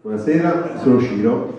Buonasera, sono Ciro.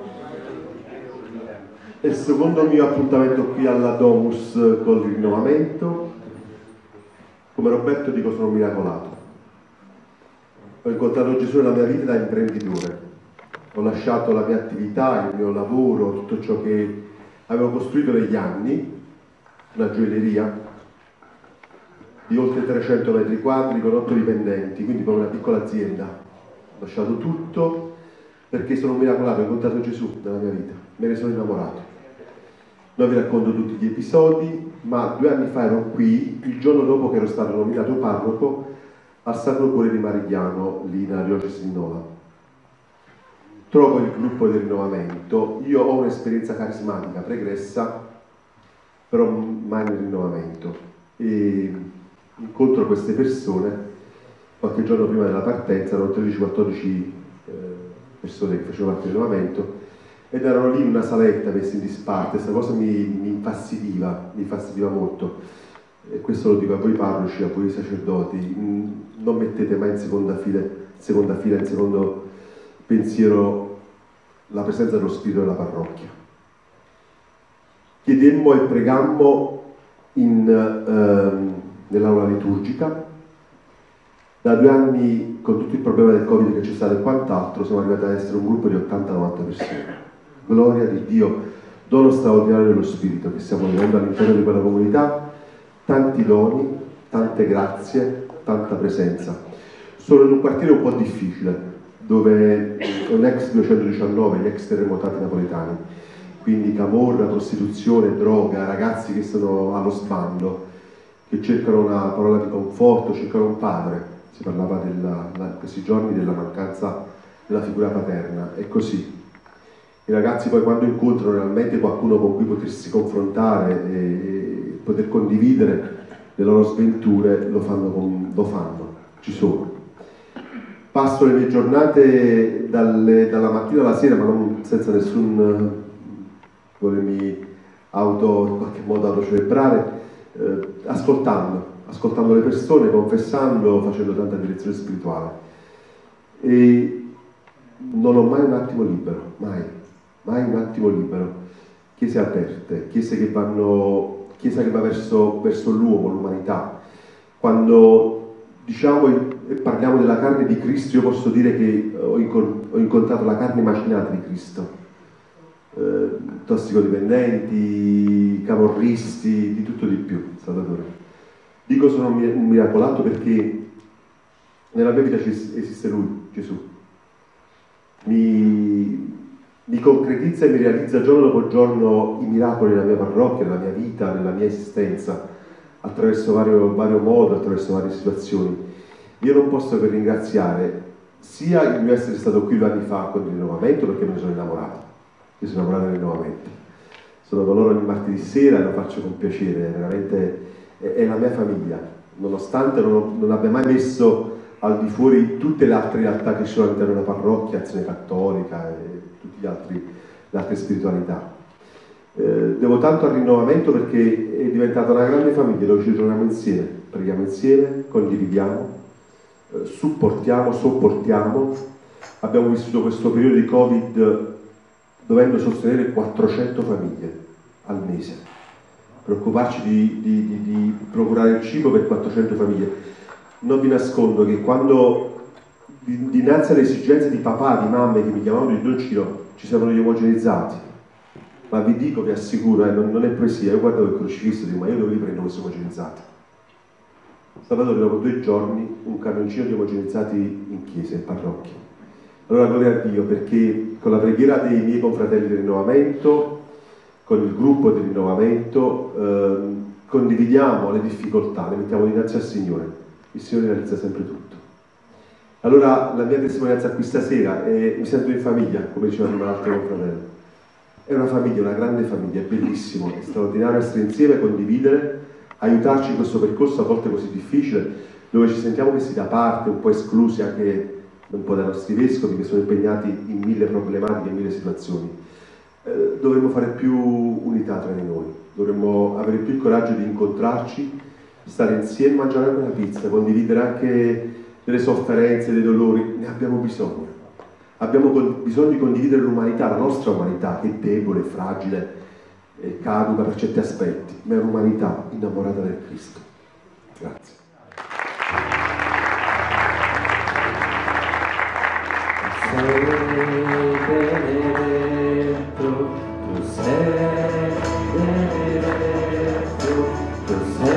È il secondo mio appuntamento qui alla Domus col rinnovamento. Come Roberto dico, sono miracolato. Ho incontrato Gesù nella mia vita da imprenditore. Ho lasciato la mia attività, il mio lavoro, tutto ciò che avevo costruito negli anni, una gioielleria di oltre 300 metri quadri con 8 dipendenti, quindi proprio una piccola azienda. Ho lasciato tutto perché sono un miracolato, ho incontrato Gesù nella mia vita, me ne sono innamorato. Non vi racconto tutti gli episodi, ma 2 anni fa ero qui, il giorno dopo che ero stato nominato parroco al Sacro Cuore di Marigliano, lì nella diocesi di Nola. Trovo il gruppo del rinnovamento, io ho un'esperienza carismatica pregressa, però mai nel rinnovamento. E incontro queste persone, qualche giorno prima della partenza, erano 13-14 persone che facevano parte del rinnovamento, ed erano lì in una saletta messi in disparte. Questa cosa mi infastidiva molto, e questo lo dico a voi parroci, a voi sacerdoti: non mettete mai in seconda fila, in secondo pensiero la presenza dello Spirito della parrocchia. Chiedemmo e pregammo nell'aula liturgica. Da 2 anni, con tutto il problema del Covid che c'è stato e quant'altro, siamo arrivati ad essere un gruppo di 80-90 persone. Gloria di Dio, dono straordinario dello Spirito che stiamo vivendo all'interno di quella comunità, tanti doni, tante grazie, tanta presenza. Sono in un quartiere un po' difficile, dove è un ex 219, gli ex terremotati napoletani, quindi camorra, prostituzione, droga, ragazzi che sono allo sbando, che cercano una parola di conforto, cercano un padre. Si parlava in questi giorni della mancanza della figura paterna, è così. I ragazzi poi, quando incontrano realmente qualcuno con cui potersi confrontare e poter condividere le loro sventure, lo fanno, ci sono. Passo le mie giornate dalla mattina alla sera, ma non senza nessun volermi in qualche modo autocelebrare, ascoltando le persone, confessando, facendo tanta direzione spirituale. E non ho mai un attimo libero, mai un attimo libero. Chiese aperte, chiese che chiesa che va verso l'uomo, l'umanità. Quando diciamo e parliamo della carne di Cristo, io posso dire che ho incontrato la carne macinata di Cristo. Tossicodipendenti, camorristi, di tutto di più, Salvatore. Dico sono un miracolato perché nella mia vita esiste Lui, Gesù. Mi concretizza e mi realizza giorno dopo giorno i miracoli nella mia parrocchia, nella mia vita, nella mia esistenza, attraverso vario modo, attraverso varie situazioni. Io non posso che ringraziare sia il mio essere stato qui 2 anni fa con il rinnovamento, perché me ne sono innamorato. Io sono innamorato del rinnovamento. Sono con loro ogni martedì sera e lo faccio con piacere, veramente è la mia famiglia, nonostante non abbia mai messo al di fuori tutte le altre realtà che ci sono all'interno della parrocchia, Azione Cattolica e tutte le altre spiritualità. Devo tanto al rinnovamento perché è diventata una grande famiglia dove ci troviamo insieme, preghiamo insieme, condividiamo, supportiamo, sopportiamo. Abbiamo vissuto questo periodo di Covid dovendo sostenere 400 famiglie al mese, preoccuparci di procurare il cibo per 400 famiglie. Non vi nascondo che quando dinanzi alle esigenze di papà, di mamme che mi chiamavano di Don Ciro, ci siamo gli omogenizzati. Ma vi dico, vi assicuro, non è poesia, io guardo il crocifisso e dico: ma io dove li prendo questi omogenizzati? Salvatore, dopo 2 giorni, un camioncino di omogenizzati in chiesa, in parrocchia. Allora gloria a Dio, perché con la preghiera dei miei confratelli del rinnovamento, con il gruppo del rinnovamento, condividiamo le difficoltà, le mettiamo dinanzi al Signore. Il Signore realizza sempre tutto. Allora la mia testimonianza qui stasera mi sento in famiglia, come diceva prima l'altro confratello. È una famiglia, una grande famiglia, è bellissimo, è straordinario essere insieme, condividere, aiutarci in questo percorso a volte così difficile, dove ci sentiamo messi da parte, un po' esclusi anche un po' dai nostri vescovi che sono impegnati in 1000 problematiche, in 1000 situazioni. Dovremmo fare più unità tra di noi, dovremmo avere più il coraggio di incontrarci, stare insieme, mangiare una pizza, condividere anche delle sofferenze, dei dolori. Ne abbiamo bisogno. Abbiamo bisogno di condividere l'umanità, la nostra umanità, che è debole, fragile, caduca per certi aspetti, ma è un'umanità innamorata del Cristo. Grazie. Sei benedetto, tu sei benedetto, tu sei